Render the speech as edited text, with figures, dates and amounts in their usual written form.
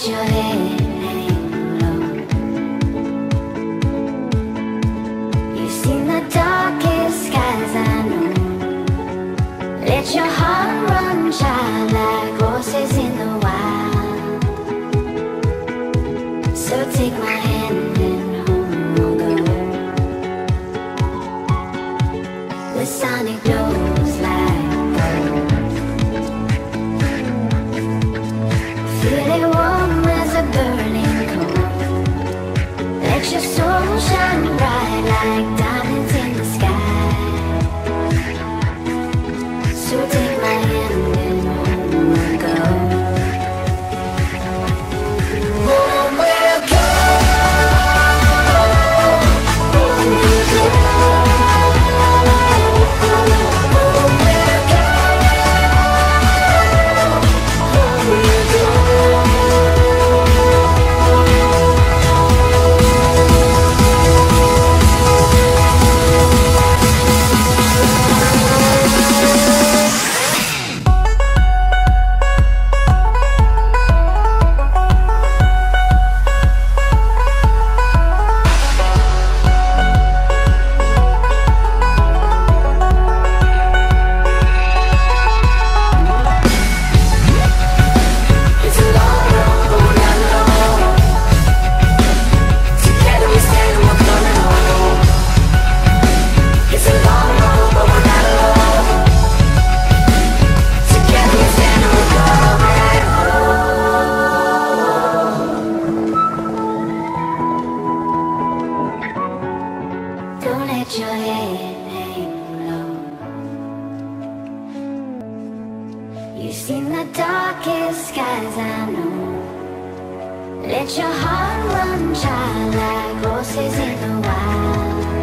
your head hang low. You've seen the darkest skies, I know. Let your heart run child like horses in the wild. So take my hand and home we'll go. The sonic glows like gold. Feel it warm as a burning coal. Let your soul shine bright like diamonds in the sky. So take my hand and home we'll go. Home we'll go. Home we'll go. Home we'll go. Home we'll go. It's a long road, but we're not alone. Together we stand and we're coming home. It's a long road, but we're not alone. Together we stand and we're coming home. Don't let your head hang low. You've seen the darkest skies, I know. Let your heart run child like horses in the wild.